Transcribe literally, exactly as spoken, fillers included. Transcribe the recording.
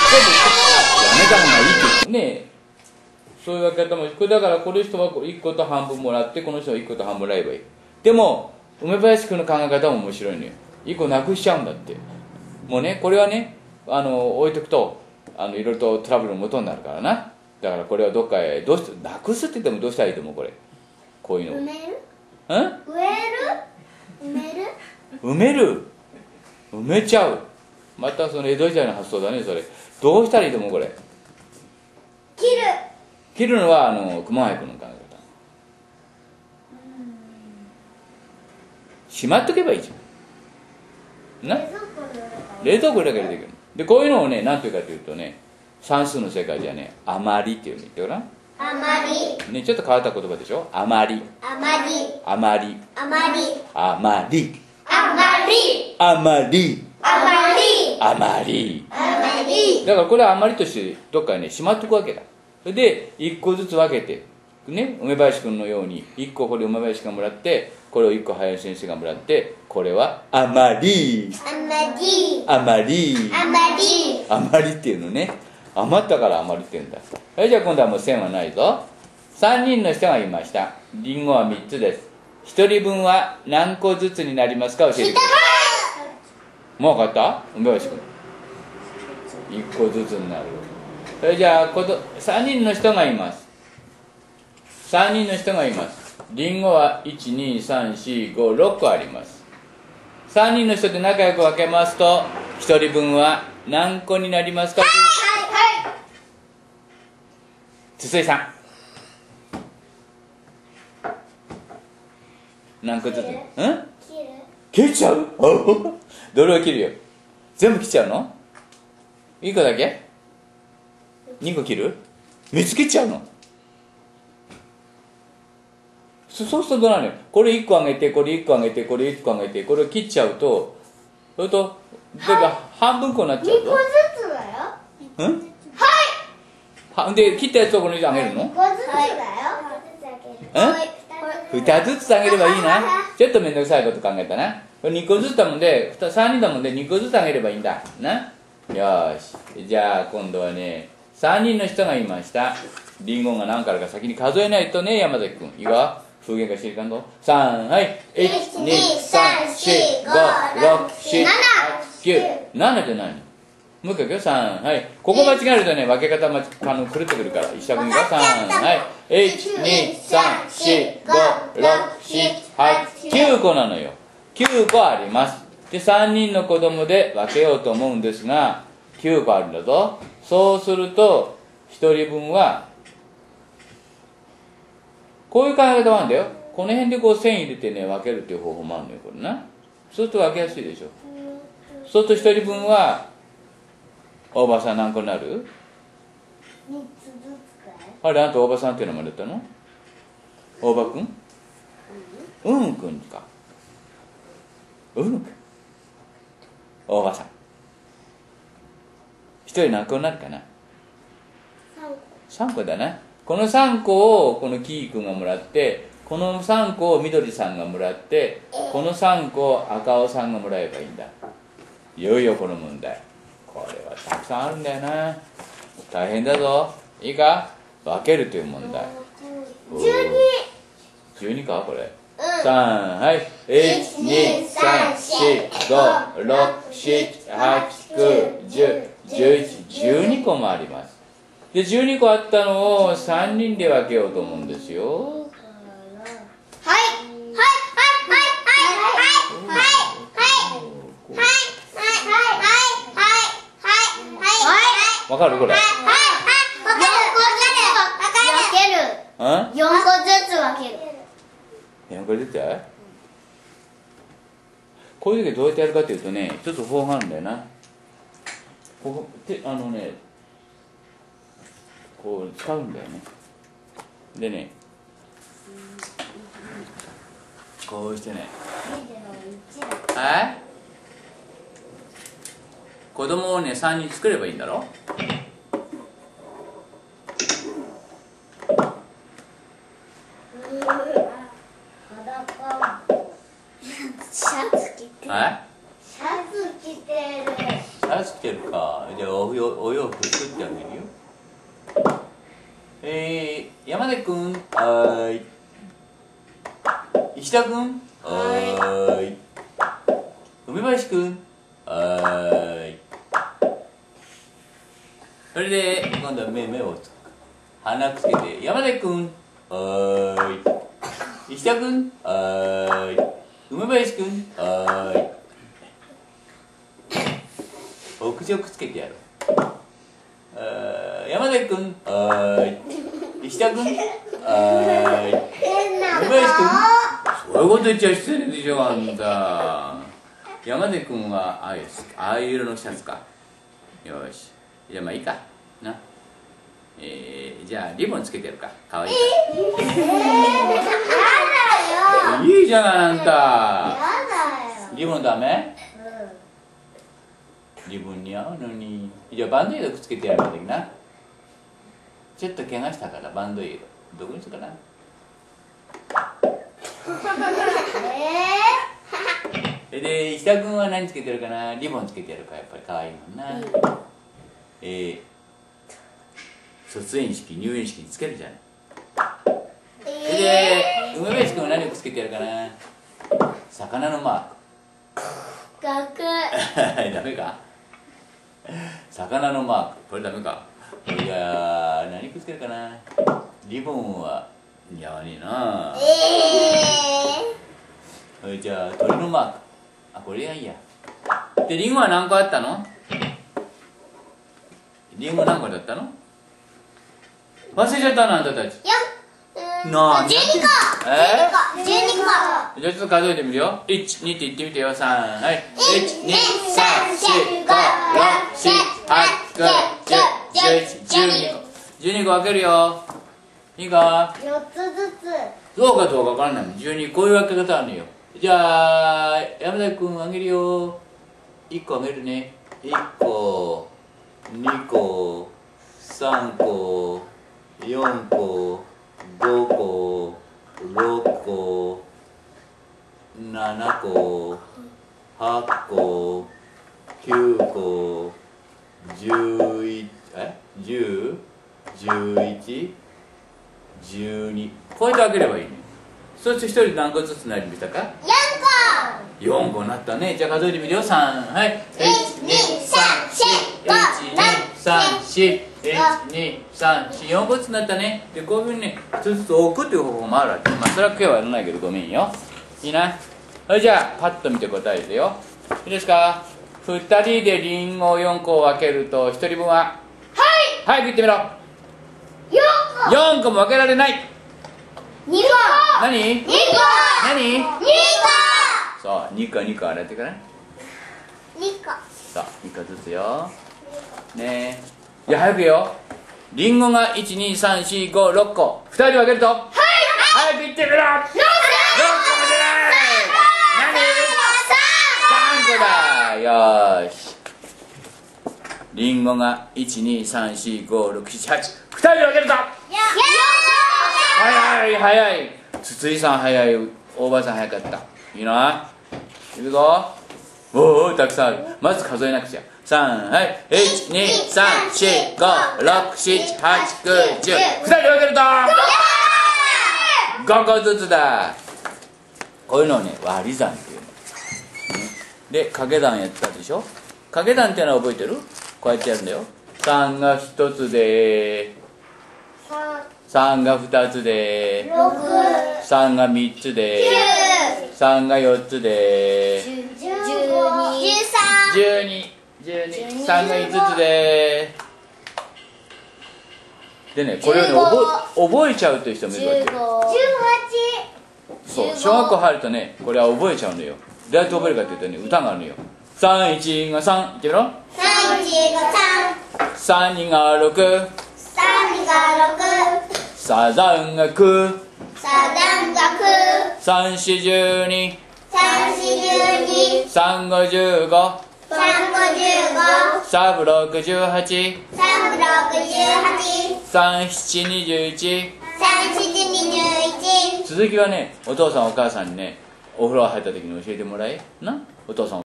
めた方がいいってね。そういう分け方も、これだからこの人はいっこと半分もらって、この人はいっこと半分もらえばいい。でも梅林君の考え方も面白いのよ。いっこなくしちゃうんだって。もうね、これはね、あの置いとくとあのいろいろとトラブルの元になるからな。だからこれはどっかへどうしてなくすって言ってもどうしたらいいと思う。これこういうの埋める？ うん？ 植える？埋める？ 埋める、埋めちゃう。またその江戸時代の発想だね。それどうしたらいいと思う。これ切る。 切るのはあの熊谷君の考え方。しまっとけばいいじゃんな。冷蔵庫だけでできる。でこういうのをね何ていうかというとね、算数の世界じゃね、あまりっていうの言ってごらん。 あまり。 ね、ちょっと変わった言葉でしょ。あまり、 あまり。 あまり、 あまり。 あまり、 あまり。 あまり、 あまり。 あまり。 あまり。 だからこれはあまりとしてどっかにねしまっておくわけだ。それでいっこずつ分けてね、梅林君のようにいっここれ梅林君がもらって、これをいっこ林先生がもらって、これはあまり、 あまり。 あまり、 あまり。 あまりっていうのね。余ったからあまりって言うんだ。はい、じゃあ今度はもう線はないぞ。さんにんの人がいました。リンゴはみっつです。ひとりぶんは何個ずつになりますか教えてください。もう分かった梅林君。いっこずつになる。それじゃあことさんにんの人がいます。さんにんの人がいます。リンゴはいち、に、さん、し、ご、ろっこあります。さんにんの人で仲良く分けますとひとりぶんは何個になりますか。はいはいはい。 筒井さん何個ずつ？うん？ 切る。 切っちゃう？どれを切るよ。全部切っちゃうの？いっこだけ？にこ切る？みっつ切っちゃうの？そそうするとどうなるのよ。これいっこあげてこれいっこあげてこれいっこあげてこれを切っちゃうと、それと例えば半分こになっちゃう二個と、 ずつだよ。 うん？ はい。 はで切ったやつをこの人あげるの？ 二個ずつだよ。 うん？ふたつずつあげればいいな。ちょっと面倒くさいこと考えたな。これにこずつだもんでさんにんだもんでにこずつあげればいいんだな。よし、じゃあ今度はねさんにんの人がいました。リンゴが何からか先に数えないとね。山崎君いいか、風源が知りかんぞ。さん、はい、いち、に、さん、し、ご、ろく、し、はち、きゅう。ななって何？もう一回いくよ。さん、はい。ここ間違えるとね分け方まあの狂ってくるから一緒にいくよ。さん、はい、いち、に、さん、し、ご、ろく、し、はち、きゅうこなのよ。きゅうこあります。でさんにんの子供で分けようと思うんですがきゅうこあるんだぞ。そうするとひとりぶんはこういう考え方もあるんだよ。この辺でこう線入れてね分けるっていう方法もあるのよ。これな。そうすると分けやすいでしょ。そうするとひとりぶんは大場さん何個になる？ 三つずつかい。 あれあんた大場さんっていうのもらったの？大場くん？うんうんくんか。うんくん。大場さん。一人何個になるかな？ 三個。 三個だな。このさんこをこのキーくんがもらって、このさんこをみどりさんがもらって、このさんこを赤尾さんがもらえばいいんだ。いよいよこの問題。これはたくさんあるんだよな。大変だぞ。いいか？分けるという問題。 十二。 じゅうにかこれ。 うん。 さん、はい。いち、に、さん、し、ご、ろく、し、はち、きゅう、じゅう、じゅういち、じゅうにこもあります。でじゅうにこあったのをさんにんで分けようと思うんですよ。 はい。はい。はい。はい。はい。はい。はい。はい。はい。はい。はい。はい。はい。 わかるこれ？ はい。わかる。わかる。分ける。四個ずつ分ける。 よんこずつ？こういう時どうやってやるかというとね、ちょっと方法があるんだよな。ここてあのね、こう使うんだよね。でね、こうしてね、はい、子供をねさんにん作ればいいんだろ。 シャツ着てる。 はい、 シャツ着てる。 シャツ着てるか。 じゃあおよお洋服作ってあげるよ。えー、山根くん、はーい。石田くん、はーい。梅林くん、はーい。それで今度は目目をつく鼻くつけて山根くん、はーい。石田くん、はーい。梅林くん、はーい。お口をくっつけてやろう。あー山根くん、はーい。石田くん、はーい。 変な梅林くん、そういうこと言っちゃ失礼でしょあんた。山根くんはああいうああいう色のシャツか。よし、じゃあまあいいかな。えー、じゃあリボンつけてやるか。かわいいかやだよらいいじゃんあんた。 やだよリボンダメ？リボン似合うのに。じゃあバンドエイドくっつけてやるんだけどな。ちょっと怪我したからバンドエイドどこにするかな。 えで石田君は何つけてるかな。リボンつけてやるからやっぱり可愛いもんな、うん、えー、卒園式入園式につけるじゃない。 ー、 で梅林君は何をつけてやるかな。魚のマーク学ダメか。魚のマークこれダメか。いやー何くっつけるかな。リボンは似合わねえな。 えじゃあ鳥のマーク、あこれがいいや。でリンゴは何個あったの。リンゴ何個だったの。忘れちゃったのあんたたち。 ー、よなあじゅうにこえー、 じゅうにこじゃあちょっと数えてみるよ。いち、にって言ってみてよ。さん、はい。いち、に、さん、し、ご、ろく、し、はち、きゅう、じゅう、じゅういち、じゅうにこ。じゅうにこ分けるよ。いいか。 よっつずつそうかどうか分からないの。じゅうにこういう分け方あるのよ。じゃあ山田君あげるよ。いっこあげるね。いっこ、にこ、さんこ、よんこ、ごこ、ろっこ、ななこ、はっこ、きゅうこ、じゅういち、えじゅう、じゅういち、じゅうに。こうやってあげればいいね。そして一人何個ずつなりましたか。よんこなったね。じゃあ数えてみるよ。さん、はい。いち、に、さん、し、いち、に、さん、し、いち、に、さん、し、よんこずつなったね。でこういうふうにね一つずつ置くっていう方法もあるわけ。まあそれは今日はやらないけどごめんよ。いいな。はい、じゃあパッと見て答えてよ。いいですか。ふたりでリンゴをよんこ分けるとひとりぶんは。はい早く言ってみろ。 よんこよんこも分けられない。 にこ何にこ何にこそうにこにこ洗ってからにこそうにこずつよねえ。いや早くよ。リンゴがいちにさんしごろっこふたり分けると。はい早く言ってみろ。ろっこも出ない。何さんこだ。よーし。リンゴがいちにさんしごろくしはちふたり分けると。早い早い。筒井さん早い。大場さん早かった。いいな。いくぞ。おおたくさんある。まず数えなくちゃ。さんはいいちにさんしごろくしはちきゅうじゅうふたり分けるとごこずつだ。こういうのをね割り算っていうので掛け算やったでしょ。掛け算っていうのは覚えてる。こうやってやるんだよ。さんがひとつでさんがふたつでさんがみっつでさんがよっつでじゅうにじゅうにさんがいつつででねこれをね覚え覚えちゃうという人もいるわけ。そう小学校入るとねこれは覚えちゃうのよ。どうやって覚えるかというとね歌があるのよ。さんいちがさん言ってみろ。さんにがろくささんがくさんしじゅうにさんごじゅうごさんぶろくじゅうはちさんしちにじゅういち続きはねお父さんお母さんにねお風呂入った時に教えてもらえな。お父さん